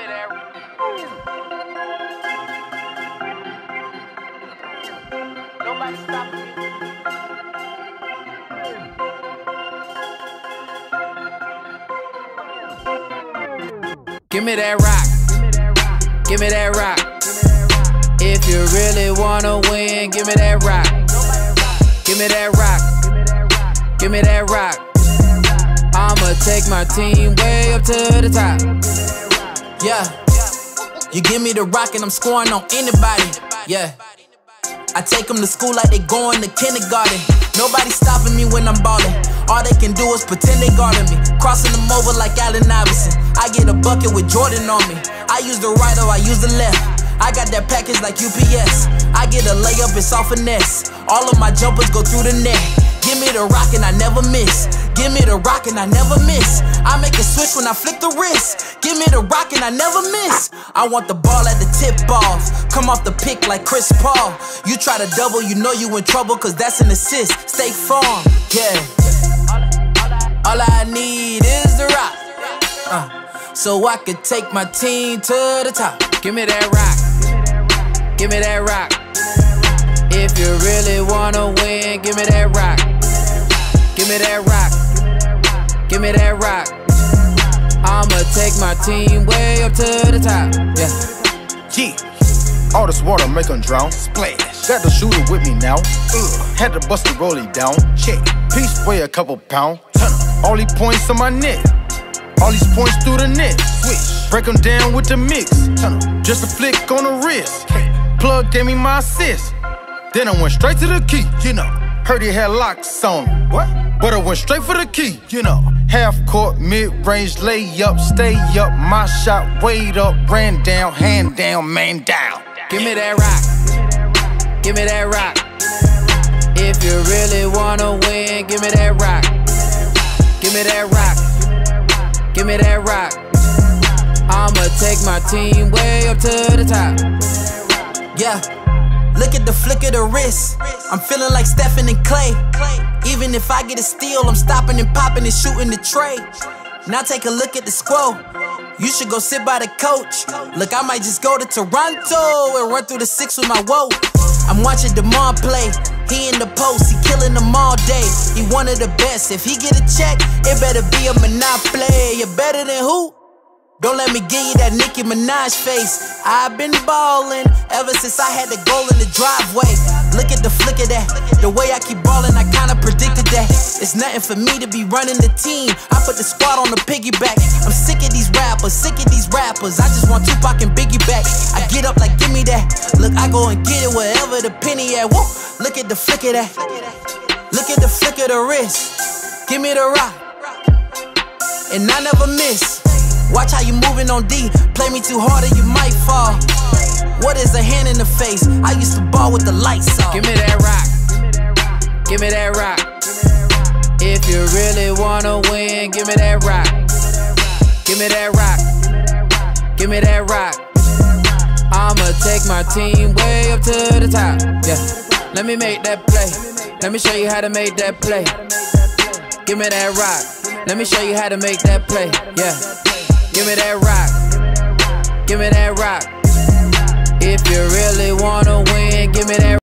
that. Nobody stopping me. Give me that rock. Give me that rock. If you really wanna win, give me that rock. Give me that rock. Give me that rock. I'ma take my team way up to the top. Yeah. You give me the rock and I'm scoring on anybody. Yeah. I take them to school like they going to kindergarten. Nobody stopping me when I'm ballin'. All they can do is pretend they guarding me. Crossing them over like Allen Iverson. I get a bucket with Jordan on me. I use the right or I use the left. I got that package like UPS. I get a layup, it's all finesse. All of my jumpers go through the net. Give me the rock and I never miss. Give me the rock and I never miss. I make a switch when I flick the wrist. Give me the rock and I never miss. I want the ball at the tip off. Come off the pick like Chris Paul. You try to double, you know you in trouble, cause that's an assist. Stay firm, yeah. All I need is the rock, so I could take my team to the top. Give me that rock. Give me that rock. If you really wanna win, give me that rock. Give me that rock. Give me that rock. I'ma take my team way up to the top. Yeah. All this water make 'em drown. Splash. Got the shooter with me now. Had to bust the rollie down. Check. Piece weigh a couple pounds. All these points on my neck. All these points through the net. Switch. Break 'em down with the mix. Just a flick on the wrist. Plug gave me my assist. Then I went straight to the key, you know. Heard he had locks on him. What? But I went straight for the key, you know. Half court, mid-range, layup, stay up. My shot weighed up, ran down, hand down, man down. Give me that rock. Give me that rock. If you really wanna win, give me that rock. Give me that rock. Give me that rock. I'ma take my team way up to the top. Yeah. Look at the flick of the wrist. I'm feeling like Stephen and Clay. Even if I get a steal, I'm stopping and popping and shooting the tray. Now take a look at the squad. You should go sit by the coach. Look, I might just go to Toronto and run through the six with my woe. I'm watching DeMar play. He in the post, he killing them all day. He one of the best. If he get a check, it better be a monopoly. You're better than who? Don't let me give you that Nicki Minaj face. I've been ballin' ever since I had the goal in the driveway. Look at the flick of that. The way I keep ballin', I kinda predicted that. It's nothing for me to be running the team. I put the squad on the piggyback. I'm sick of these rappers, sick of these rappers. I just want Tupac and Biggie back. I get up like, give me that. Look, I go and get it wherever the penny at. Woo! Look at the flick of that. Look at the flick of the wrist. Give me the rock, and I never miss. Watch how you moving on D. Play me too hard and you might fall. What is a hand in the face? I used to ball with the lights off. Give me that rock. Give me that rock. If you really wanna win, give me that rock. Give me that rock. Give me that rock. I'ma take my team way up to the top. Yeah. Let me make that play. Let me show you how to make that play. Give me that rock. Let me show you how to make that play. Yeah. Give me that rock. Give me that rock. If you really wanna win, give me that rock.